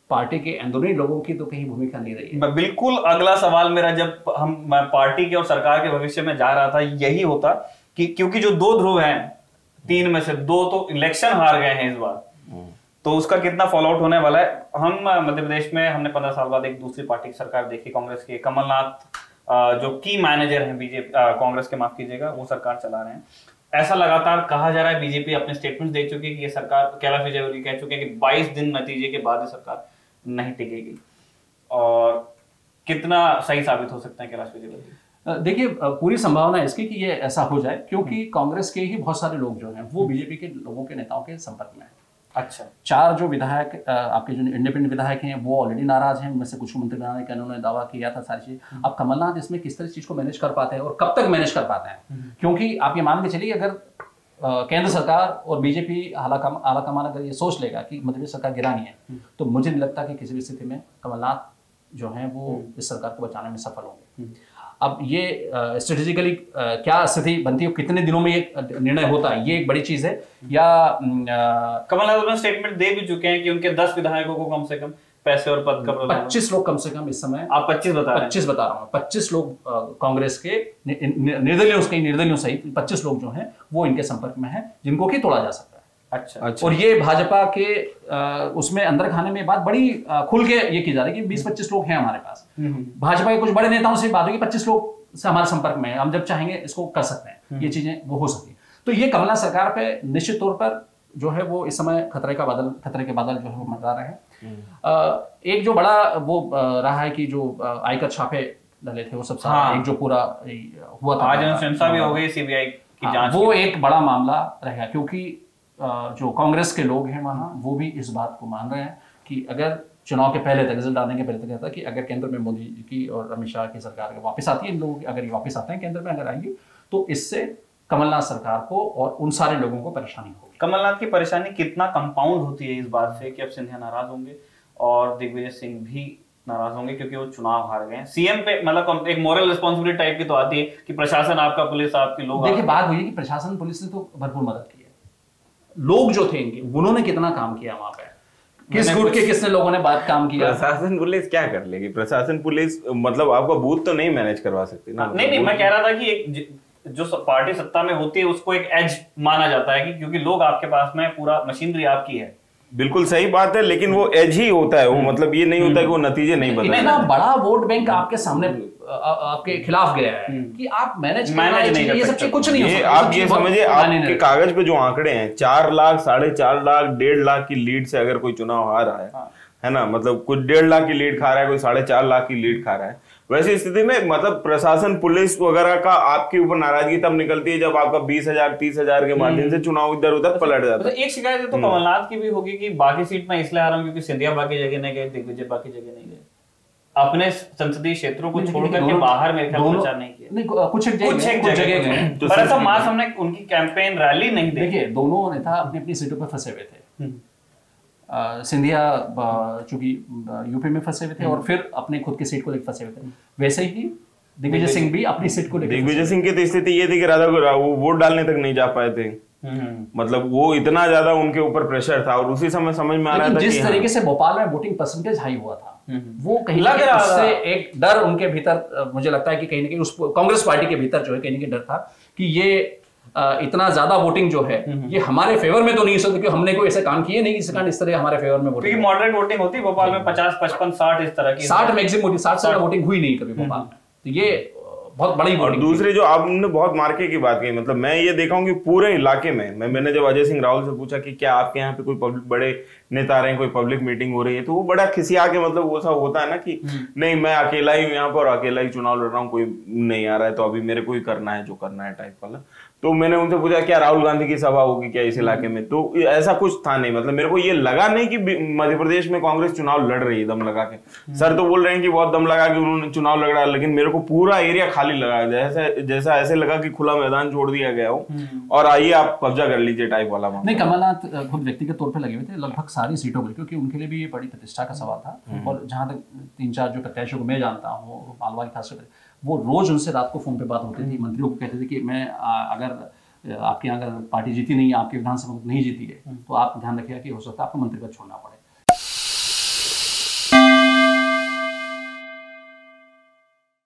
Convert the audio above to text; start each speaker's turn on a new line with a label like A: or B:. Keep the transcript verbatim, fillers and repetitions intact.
A: Party के अंदरूनी लोगों की तो कहीं भूमिका नहीं रही है।
B: बिल्कुल अगला सवाल मेरा, जब हम मैं पार्टी के और सरकार के भविष्य में जा रहा था, यही होता कि क्योंकि जो दो ध्रुव हैं, तीन में से दो तो इलेक्शन हार गए हैं इस बार, तो उसका कितना फॉलोआउट होने वाला है। हम मध्य प्रदेश में हमने पंद्रह साल बाद एक दूसरी पार्टी की सरकार देखी, कांग्रेस के कमल नाथ जो की मैनेजर हैं बीजेपी कांग्रेस के, माफ कीजिएगा, वो सरकार चला रहे हैं। ऐसा लगातार कहा जा रहा है, बीजेपी अपने स्टेटमेंट दे चुकी है कि ये सरकार, कैलाश विजयवर्गीय कह चुके हैं कि बाईस दिन नतीजे के बाद ये सरकार नहीं टिकेगी, और कितना सही साबित हो सकता है कैलाश विजयवर्गीय?
A: देखिए, पूरी संभावना है इसकी कि ये ऐसा हो जाए, क्योंकि कांग्रेस के ही बहुत सारे लोग जो हैं वो बीजेपी के लोगों के नेताओं के संपर्क में हैं।
B: अच्छा,
A: चार जो विधायक आपके जो इंडिपेंडेंट विधायक हैं वो ऑलरेडी नाराज हैं, उनमें से कुछ मंत्री बनाने का उन्होंने दावा किया था सारी चीज। अब कमलनाथ इसमें किस तरह चीज को मैनेज कर पाते हैं और कब तक मैनेज कर पाते हैं, क्योंकि आप ये मान के चलिए अगर केंद्र सरकार और बीजेपी आला कमान अगर ये सोच लेगा कि मध्य प्रदेश सरकार गिरानी है, तो मुझे नहीं लगता कि किसी भी स्थिति में कमलनाथ जो है वो इस सरकार को बचाने में सफल होंगे। अब ये स्ट्रेटेजिकली क्या स्थिति बनती है, कितने दिनों में ये निर्णय होता है, ये एक बड़ी चीज है। या
B: कमलनाथ अपना स्टेटमेंट दे भी चुके हैं कि उनके दस विधायकों को कम से कम पैसे और पद का
A: पच्चीस लोग कम से कम इस समय,
B: आप पच्चीस बता रहे हैं? पच्चीस
A: बता रहा हूँ, पच्चीस लोग कांग्रेस के निर्दलीयों के निर्दलीयों सहित पच्चीस लोग जो हैं वो इनके संपर्क में हैं, जिनको कि तोड़ा जा सकता है।
B: अच्छा, अच्छा।
A: और ये भाजपा के आ, उसमें अंदर खाने में बात बड़ी आ, खुल के ये की जा रही है कि बीस पच्चीस लोग हैं हमारे पास। भाजपा के कुछ बड़े नेताओं से बात होगी, पच्चीस लोग से हमारे संपर्क में है, हम जब चाहेंगे इसको कर सकते हैं, ये चीजें वो हो सकती है। तो ये कमलनाथ सरकार पे निश्चित तौर पर जो है वो इस समय खतरे का बादल खतरे के बादल जो है वो मंडरा रहे हैं। एक जो बड़ा वो रहा है कि जो आयकर छापे डले थे वो सब सारा, हाँ। एक जो पूरा हुआ था,
B: आज अनुशंसा भी हो गई सीबीआई की जांच,
A: वो एक बड़ा मामला रहेगा, क्योंकि जो कांग्रेस के लोग हैं वहाँ वो भी इस बात को मान रहे हैं कि अगर चुनाव के पहले तक, रिजल्ट आने के पहले तक कहता है कि अगर केंद्र में मोदी की और अमित शाह की सरकार वापस आती है, इन लोगों की अगर ये वापस आते हैं केंद्र में, अगर आएंगे तो इससे कमलनाथ सरकार को और उन सारे लोगों को परेशानी होगी।
B: कमलनाथ की परेशानी कितना कंपाउंड होती है इस बात से कि अब सिंधिया नाराज होंगे और दिग्विजय सिंह भी नाराज होंगे, क्योंकि वो चुनाव हार गए हैं। सीएम पे मतलब एक मोरल रिस्पॉन्सिबिलिटी टाइप की तो आती है कि प्रशासन आपका, पुलिस आपके, लोग।
A: देखिए, बात हुई है कि प्रशासन पुलिस ने तो भरपूर मदद की है, लोग जो थे इनके, उन्होंने कितना काम किया वहां पे, किस गुट के किसने लोगों ने बात काम किया।
C: प्रशासन पुलिस क्या कर लेगी? प्रशासन पुलिस मतलब आपका बूथ तो नहीं मैनेज करवा सकती ना।
B: नहीं नहीं, मैं कह रहा था कि एक जो पार्टी सत्ता में होती है उसको एक एज माना जाता है कि क्योंकि लोग आपके पास में, पूरा मशीनरी आपकी है।
C: बिल्कुल सही बात है, लेकिन वो एज ही होता है, वो मतलब ये नहीं होता है कि वो नतीजे नहीं बदलते।
A: ना बड़ा वोट बैंक आपके सामने आपके खिलाफ गया है कि आप मैनेज मैनेज नहीं कर सकते, कुछ नहीं हो सकता।
C: आप ये समझिए, आपके कागज पे जो आंकड़े हैं, चार लाख साढ़े चार लाख डेढ़ लाख की लीड से अगर कोई चुनाव हार रहा है, है ना, मतलब कुछ डेढ़ लाख की लीड खा रहा है, कोई साढ़े चार लाख की लीड खा रहा है, वैसी स्थिति में मतलब प्रशासन पुलिस वगैरह का आपके ऊपर नाराजगी तब निकलती है जब आपका बीस हजार तीस हजार के मार्जिन से चुनाव इधर उधर पलट जाता है।
B: एक शिकायत तो कमलनाथ की भी होगी कि बाकी सीट में इसलिए आ रहा हूँ क्योंकि सिंधिया बाकी जगह नहीं गए, दिग्विजय बाकी जगह नहीं गए, अपने संसदीय क्षेत्रों को छोड़ करके बाहर मेरे ख्याल प्रचार नहीं किया।
A: नहीं, कुछ एक कुछ एक जगह गए,
B: पर ऐसा मास हमने उनकी कैंपेन रैली नहीं देखी।
A: देखिए, दोनों नेता अपनी अपनी सीटों पर फंसे हुए थे। सिंधिया चूंकि यूपी में फंसे हुए थे और फिर अपने खुद की सीट को लेकर फंसे हुए थे, वैसे ही दिग्विजय सिंह भी अपनी सीट को लेकर।
C: दिग्विजय सिंह की तो स्थिति ये थी कि राधा वो वोट डालने तक नहीं जा पाए थे, मतलब वो इतना ज्यादा उनके ऊपर प्रेशर था। और उसी समय समझ में आ रहा था
A: जिस तरीके से भोपाल में वोटिंग परसेंटेज हाई हुआ था, वो कहीं लग रहा उससे एक डर उनके भीतर, मुझे लगता है कि कहीं ना कहीं उस कांग्रेस पार्टी के भीतर जो है कहीं ना कहीं डर था कि ये इतना ज्यादा वोटिंग जो है ये हमारे फेवर में तो नहीं हो सकती, क्योंकि हमने कोई ऐसे काम किए नहीं जिसके कारण इस तरह हमारे फेवर में वोटिंग।
B: मॉडरेट वोटिंग होती है भोपाल में, पचास पचपन साठ इस तरह की,
A: साठ मैक्सिमम वोटिंग, साठ से वोटिंग हुई नहीं कभी भोपाल में, तो ये बहुत बड़ी।
C: और दूसरी जो आपने बहुत मार्के की बात की, मतलब मैं ये देखा हूँ कि पूरे इलाके में, मैं मैंने जब अजय सिंह राहुल से पूछा कि क्या आपके यहाँ पे कोई पब्लिक बड़े नेता आ रहे हैं, कोई पब्लिक मीटिंग हो रही है, तो वो बड़ा खिसिया के, मतलब वो सा होता है ना कि नहीं मैं अकेला ही हूँ यहाँ पर, अकेला ही चुनाव लड़ रहा हूँ, कोई नहीं आ रहा है तो अभी मेरे को ही करना है जो करना है टाइप वाला। तो मैंने उनसे पूछा क्या राहुल गांधी की सभा होगी क्या इस इलाके में, तो ऐसा कुछ था नहीं। मतलब मेरे को ये लगा नहीं कि मध्य प्रदेश में कांग्रेस चुनाव लड़ रही है दम लगा के। सर तो बोल रहे हैं कि बहुत दम लगा के उन्होंने चुनाव लड़ रहा है, लेकिन मेरे को पूरा एरिया खाली लगा, जैसा जैसा ऐसे लगा कि खुला मैदान छोड़ दिया गया हो और आइए आप कब्जा कर लीजिए टाइप वाला।
A: नहीं, कमलनाथ खुद व्यक्तिगत तौर पर लगे हुए थे लगभग सारी सीटों पर, क्योंकि उनके लिए भी ये बड़ी प्रतिष्ठा का सवाल था। और जहां तक तीन चार जो प्रत्याशियों को मैं जानता हूँ, मालवा की खासकर, वो रोज उनसे रात को फोन पे बात होती थी, मंत्रियों को कहते थे कि मैं अगर आपके यहाँ अगर पार्टी जीती नहीं, आपकी विधानसभा नहीं जीती है, तो आप ध्यान रखिएगा कि हो सकता है आपको मंत्री पद छोड़ना पड़े।